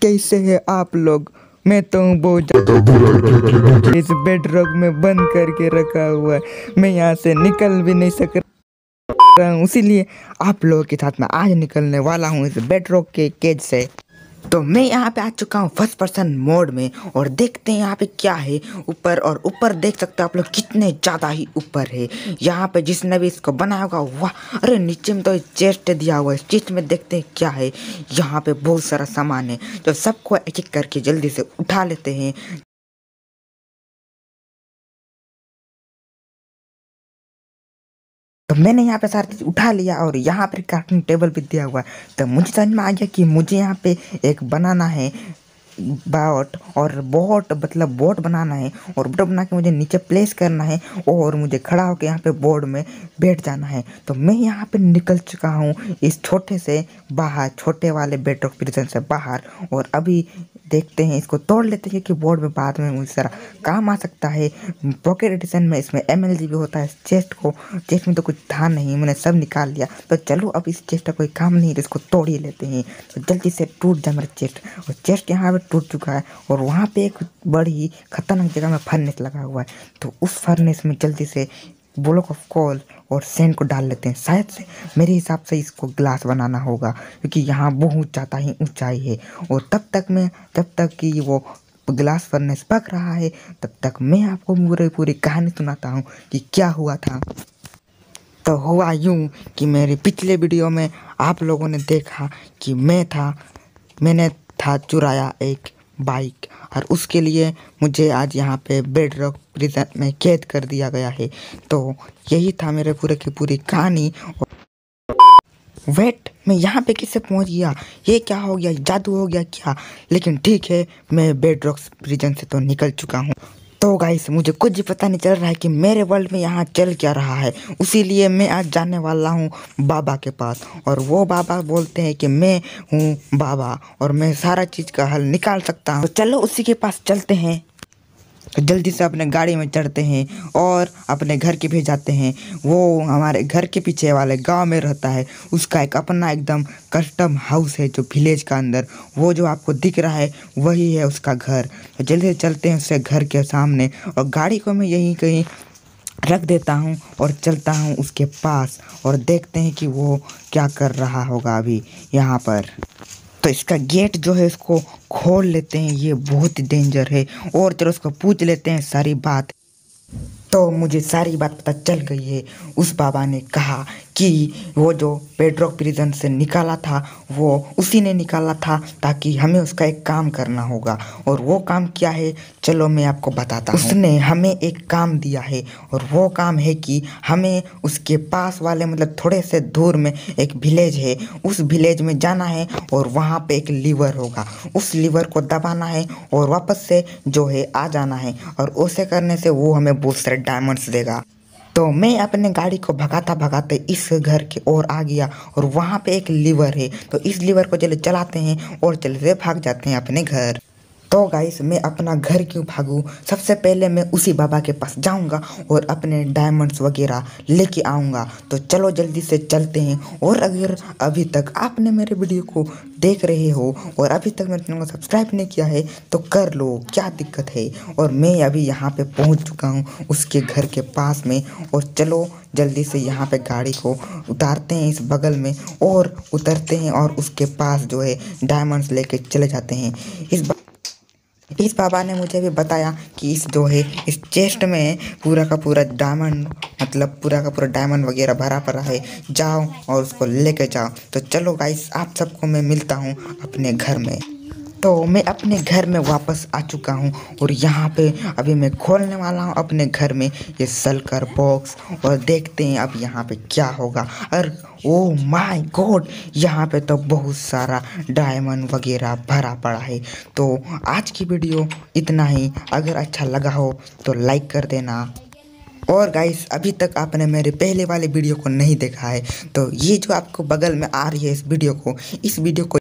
कैसे हैं आप लोग। मैं तो हूँ बहुत ज़्यादा इस बेडरॉक में बंद करके रखा हुआ है। मैं यहाँ से निकल भी नहीं सक रहा हूँ, इसीलिए आप लोगों के साथ में आज निकलने वाला हूँ इस बेडरॉक के केज से। तो मैं यहाँ पे आ चुका हूँ फर्स्ट पर्सन मोड में और देखते हैं यहाँ पे क्या है ऊपर। और ऊपर देख सकते हो आप लोग कितने ज़्यादा ही ऊपर है। यहाँ पे जिसने भी इसको बनाया होगा, वाह। अरे नीचे में तो चेस्ट दिया हुआ है, चेस्ट में देखते हैं क्या है। यहाँ पे बहुत सारा सामान है, तो सबको एक एक करके जल्दी से उठा लेते हैं। तो मैंने यहाँ पे सारी चीज़ उठा लिया और यहाँ पर क्राफ्टिंग टेबल भी दिया हुआ है। तो मुझे समझ में आ गया कि मुझे यहाँ पे एक बनाना है बोट, और बोट मतलब बोट बनाना है। और बोट बना के मुझे नीचे प्लेस करना है और मुझे खड़ा होकर यहाँ पे बोर्ड में बैठ जाना है। तो मैं यहाँ पे निकल चुका हूँ इस छोटे से बाहर, छोटे वाले बेडरॉक प्रिजन से बाहर। और अभी देखते हैं, इसको तोड़ लेते हैं कि बोर्ड में बाद में मुझे सारा काम आ सकता है। पॉकेट एडिशन में इसमें MLG भी होता है। चेस्ट में तो कुछ था नहीं, मैंने सब निकाल लिया। तो चलो अब इस चेस्ट का कोई काम नहीं, तो इसको तोड़ ही लेते हैं। तो जल्दी से टूट जाए मेरा चेस्ट। और चेस्ट यहाँ पे टूट चुका है और वहाँ पे एक बड़ी खतरनाक जगह में फर्नेस लगा हुआ है। तो उस फर्नेस में जल्दी से ब्लॉक ऑफ कोल और सैंड को डाल लेते हैं। शायद से मेरे हिसाब से इसको ग्लास बनाना होगा, क्योंकि यहाँ बहुत ज़्यादा ही ऊंचाई है। और जब तक कि वो ग्लास फर्नेस पक रहा है, तब तक मैं आपको पूरी कहानी सुनाता हूँ कि क्या हुआ था। तो हुआ यूँ कि मेरे पिछले वीडियो में आप लोगों ने देखा कि मैंने था चुराया एक बाइक, और उसके लिए मुझे आज यहाँ पे बेडरॉक प्रिजन में कैद कर दिया गया है। तो यही था मेरे पूरे की पूरी कहानी। वेट, मैं यहाँ पे किससे पहुँच गया? ये क्या हो गया? जादू हो गया क्या? लेकिन ठीक है, मैं बेडरॉक प्रिजन से तो निकल चुका हूँ। तो गाइस, मुझे कुछ भी पता नहीं चल रहा है कि मेरे वर्ल्ड में यहाँ चल क्या रहा है। उसीलिए मैं आज जाने वाला हूँ बाबा के पास, और वो बाबा बोलते हैं कि मैं हूँ बाबा और मैं सारा चीज़ का हल निकाल सकता हूँ। तो चलो उसी के पास चलते हैं। तो जल्दी से अपने गाड़ी में चढ़ते हैं और अपने घर के भी जाते हैं। वो हमारे घर के पीछे वाले गांव में रहता है। उसका एक अपना एकदम कस्टम हाउस है, जो विलेज का अंदर, वो जो आपको दिख रहा है वही है उसका घर। तो जल्दी से चलते हैं उसके घर के सामने, और गाड़ी को मैं यहीं कहीं रख देता हूँ और चलता हूँ उसके पास, और देखते हैं कि वो क्या कर रहा होगा अभी यहाँ पर। तो इसका गेट जो है इसको खोल लेते हैं, ये बहुत ही डेंजर है। और चलो उसको पूछ लेते हैं सारी बात। तो मुझे सारी बात पता चल गई है। उस बाबा ने कहा कि वो जो बेडरॉक प्रिजन से निकाला था, वो उसी ने निकाला था, ताकि हमें उसका एक काम करना होगा। और वो काम क्या है, चलो मैं आपको बताता हूँ। उसने हमें एक काम दिया है, और वो काम है कि हमें उसके पास वाले मतलब थोड़े से दूर में एक विलेज है, उस विलेज में जाना है। और वहाँ पे एक लीवर होगा, उस लीवर को दबाना है और वापस से जो है आ जाना है। और उसे करने से वो हमें बहुत सारे डायमंड्स देगा। तो मैं अपने गाड़ी को भगाता भगाते इस घर की ओर आ गया, और वहाँ पे एक लीवर है। तो इस लीवर को चले चलाते हैं और चले से भाग जाते हैं अपने घर। तो गाइस, मैं अपना घर क्यों भागूं? सबसे पहले मैं उसी बाबा के पास जाऊंगा और अपने डायमंड्स वगैरह लेके आऊंगा। तो चलो जल्दी से चलते हैं। और अगर अभी तक आपने मेरे वीडियो को देख रहे हो और अभी तक मेरे चैनल को सब्सक्राइब नहीं किया है, तो कर लो, क्या दिक्कत है। और मैं अभी यहाँ पे पहुँच चुका हूँ उसके घर के पास में। और चलो जल्दी से यहाँ पे गाड़ी को उतारते हैं इस बगल में, और उतरते हैं और उसके पास जो है डायमंड्स लेके चले जाते हैं। इस बाबा ने मुझे भी बताया कि इस चेस्ट में पूरा का पूरा डायमंड, मतलब पूरा का पूरा डायमंड वगैरह भरा पड़ा है, जाओ और उसको लेके जाओ। तो चलो गाइस, आप सबको मैं मिलता हूँ अपने घर में। तो मैं अपने घर में वापस आ चुका हूँ, और यहाँ पे अभी मैं खोलने वाला हूँ अपने घर में ये सल्कर बॉक्स, और देखते हैं अब यहाँ पे क्या होगा। और ओह माय गॉड, यहाँ पे तो बहुत सारा डायमंड वगैरह भरा पड़ा है। तो आज की वीडियो इतना ही। अगर अच्छा लगा हो तो लाइक कर देना। और गाइस, अभी तक आपने मेरे पहले वाले वीडियो को नहीं देखा है, तो ये जो आपको बगल में आ रही है इस वीडियो को